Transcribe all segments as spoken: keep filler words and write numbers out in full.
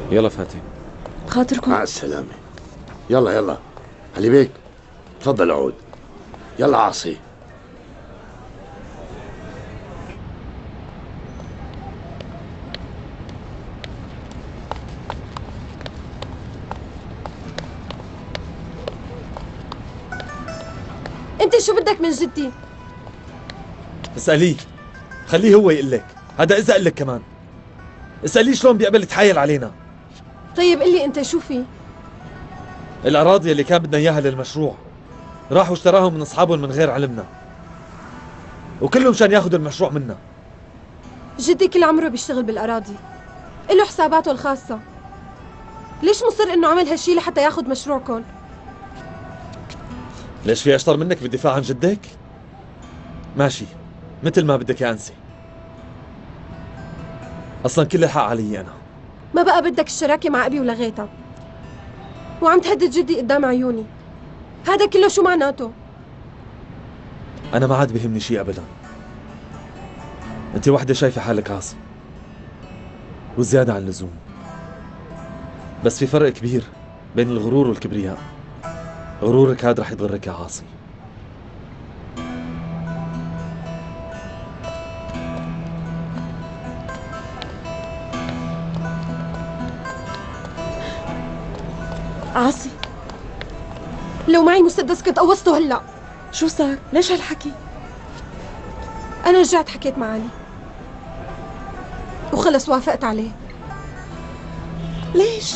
يلا فاتن. خاطركم. مع السلامة. يلا يلا علي بيك، تفضل اقعد. يلا عاصي. انت شو بدك من جدي؟ اسأليه، خليه هو يقول لك. هذا إذا قال لك كمان. اسأليه شلون بيقبل يتحايل علينا. طيب قل لي انت شو في؟ الأراضي اللي كان بدنا إياها للمشروع راحوا اشتراهم من أصحابهم من غير علمنا، وكلهم مشان ياخذوا المشروع منا. جدي كل عمره بيشتغل بالأراضي، له حساباته الخاصة. ليش مصر انه عمل هالشي لحتى ياخذ مشروعكم؟ ليش في أشطر منك بالدفاع عن جدك؟ ماشي، مثل ما بدك يا أنسي. أصلا كل الحق علي أنا. ما بقى بدك الشراكة مع أبي ولغيتها، وعم تهدد جدي قدام عيوني. هذا كله شو معناته؟ أنا ما عاد بيهمني شيء أبدا. أنت وحدة شايفة حالك عاصي وزيادة عن اللزوم، بس في فرق كبير بين الغرور والكبرياء. غرورك هذا رح يضرك يا عاصي. عاصي، لو معي مسدس كنت قوصته هلا. شو صار؟ ليش هالحكي؟ أنا رجعت حكيت مع علي وخلص وافقت عليه. ليش؟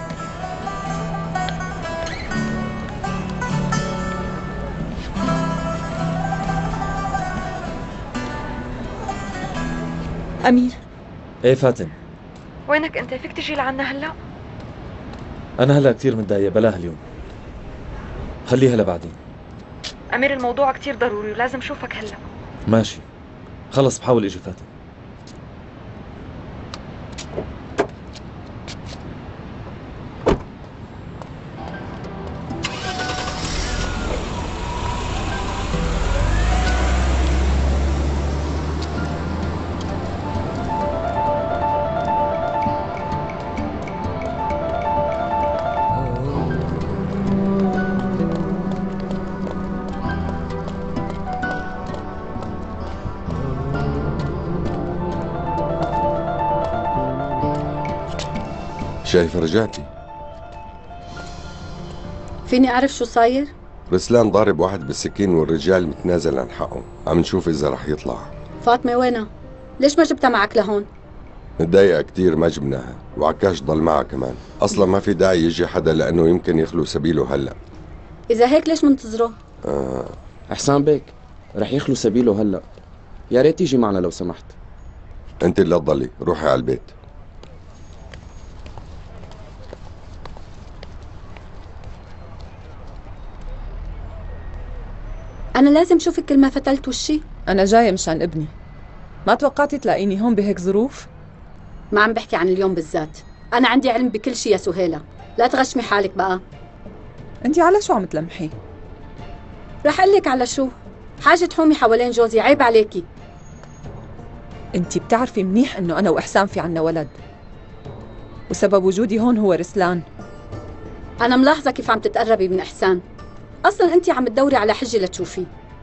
أمير. إيه فاتن؟ وينك أنت؟ فيك تجي لعنا هلا؟ أنا هلا كثير متضايق، بلاها اليوم، خليها لبعدين. أمير الموضوع كثير ضروري ولازم شوفك هلا. ماشي، خلص بحاول اجي فاتن. شايفة رجعتي؟ فيني أعرف شو صاير؟ رسلان ضارب واحد بالسكين والرجال متنازل عن حقه، عم نشوف إذا رح يطلع. فاطمة وينها؟ ليش ما جبتها معك لهون؟ متضايقة كتير ما جبناها، وعكاش ضل معها كمان، أصلا ما في داعي يجي حدا لأنه يمكن يخلو سبيله هلأ. إذا هيك ليش منتظره؟ آه. أحسان بيك رح يخلو سبيله هلأ، يا ريت تيجي معنا لو سمحت. أنت اللي تضلي، روحي على البيت. أنا لازم شوفك كل ما فتلت وشي. أنا جاية مشان ابني، ما توقعتي تلاقيني هون بهيك ظروف؟ ما عم بحكي عن اليوم بالذات، أنا عندي علم بكل شي يا سهيلة، لا تغشمي حالك بقى. أنتي على شو عم تلمحي؟ رح أقلك على شو، حاجة تحومي حوالين جوزي، عيب عليكي. أنتي بتعرفي منيح إنه أنا وإحسان في عنا ولد، وسبب وجودي هون هو رسلان. أنا ملاحظة كيف عم تتقربي من إحسان، أصلاً أنتِ عم تدوري على حجة لتشوفيه.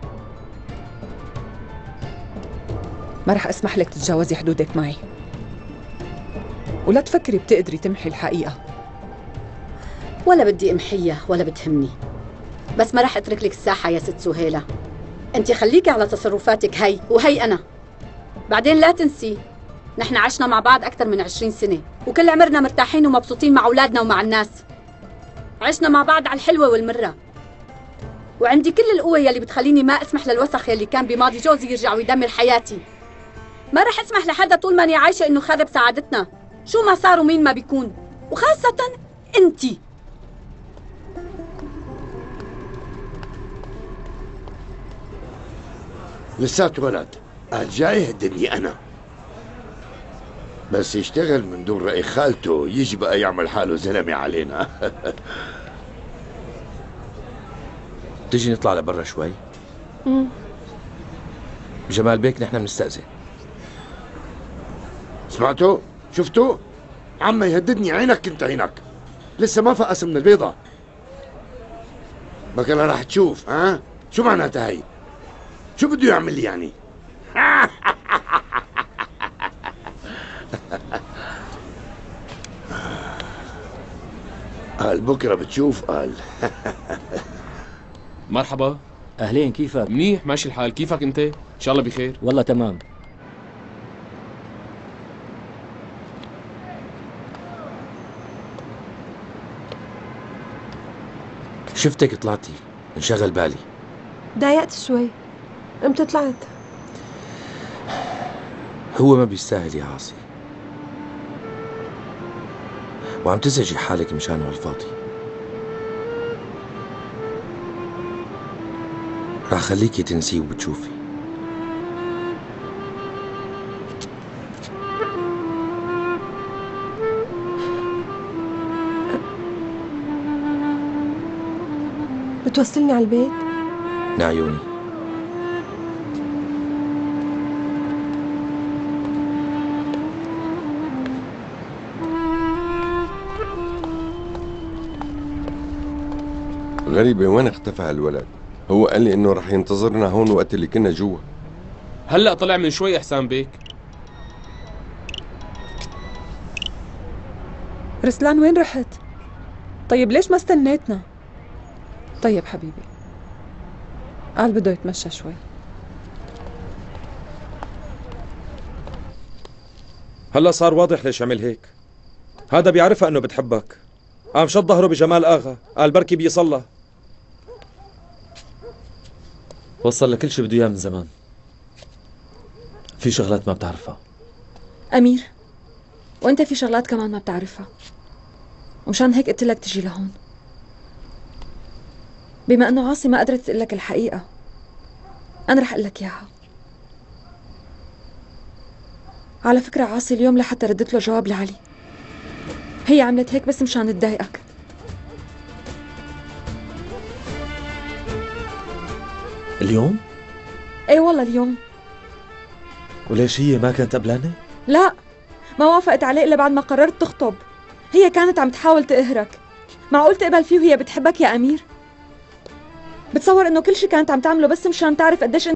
ما رح أسمح لك تتجاوزي حدودك معي، ولا تفكري بتقدري تمحي الحقيقة. ولا بدي أمحيها ولا بتهمني، بس ما رح أترك لك الساحة يا ست سهيلة. أنتِ خليكي على تصرفاتك هي وهي أنا. بعدين لا تنسي نحن عشنا مع بعض أكثر من عشرين سنة، وكل عمرنا مرتاحين ومبسوطين مع أولادنا ومع الناس. عشنا مع بعض على الحلوة والمرة، وعندي كل القوة يلي بتخليني ما اسمح للوسخ يلي كان بماضي جوزي يرجع ويدمر حياتي. ما رح اسمح لحدا طول ماني عايشة انه خرب سعادتنا، شو ما صار ومين ما بيكون، وخاصة انتي. لساته ولد، قال جاي يهددني انا، بس يشتغل من دون رأي خالته يجي بقى يعمل حاله زلمة علينا. تيجي نطلع لبرا شوي؟ امم جمال بيك نحن بنستأذن. سمعتوا؟ شفتوا؟ عم يهددني عينك انت عينك. لسه ما فقس من البيضة. بكره راح تشوف. ها شو معناتها هي؟ شو بده يعمل لي يعني؟ قال بكره بتشوف. قال مرحبا. اهلين، كيفك؟ منيح ماشي الحال، كيفك انت؟ ان شاء الله بخير. والله تمام. شفتك طلعتي انشغل بالي. ضايقت شوي. امتى طلعت؟ هو ما بيستاهل يا عاصي، وعم تزعجي حالك مشانه الفاضي. راح خليكي تنسيه وبتشوفي. بتوصلني على البيت؟ نعيوني. غريبة، وين اختفى هالولد؟ هو قال لي انه رح ينتظرنا هون وقت اللي كنا جوا. هلا طلع من شوي احسان بيك. رسلان وين رحت؟ طيب ليش ما استنيتنا؟ طيب حبيبي، قال بده يتمشى شوي. هلا صار واضح ليش عمل هيك. هذا بيعرفها انه بتحبك. قام شد ظهره بجمال اغا، قال بركي بيصلى. وصل لكل شيء بده اياه من زمان. في شغلات ما بتعرفها. أمير، وأنت في شغلات كمان ما بتعرفها، ومشان هيك قلت لك تجي لهون. بما أنه عاصي ما قدرت تقول لك الحقيقة، أنا رح أقول لك إياها. على فكرة عاصي اليوم لحتى ردت له جواب لعلي. هي عملت هيك بس مشان تضايقك. اليوم؟ ايه والله اليوم. وليش هي ما كانت قبلانة؟ لا، ما وافقت عليه إلا بعد ما قررت تخطب. هي كانت عم تحاول تقهرك. معقول تقبل فيه وهي بتحبك يا أمير؟ بتصور إنه كل شي كانت عم تعمله بس مشان تعرف قديش